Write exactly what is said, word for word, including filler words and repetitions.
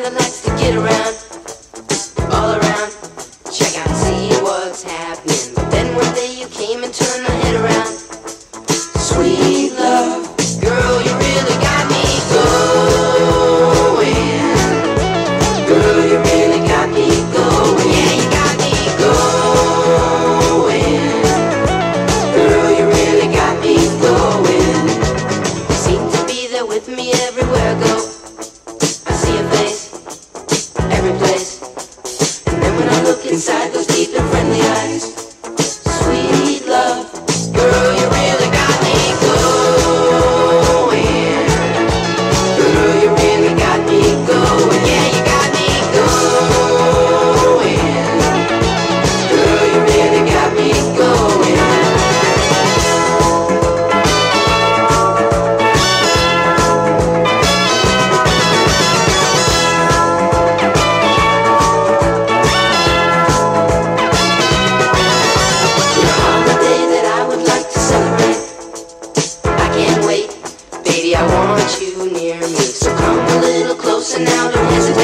that likes to get around, all around, check out and see what's happening. But then one day you came and turned my head around. Sweet love, girl, you really got me going. Girl, you really got me going. Yeah, you got me going. Girl, you really got me going. You seem to be there with me everywhere I go. I see your face, every place. And then when I look inside those deep and friendly eyes, sweet love, girl, you really got me going. Girl, you really got me going. Yeah, you got me going. Girl, you really got me going. You're a holiday that I would like to celebrate. I can't wait, baby, I want you near me. So come a little closer now, don't hesitate.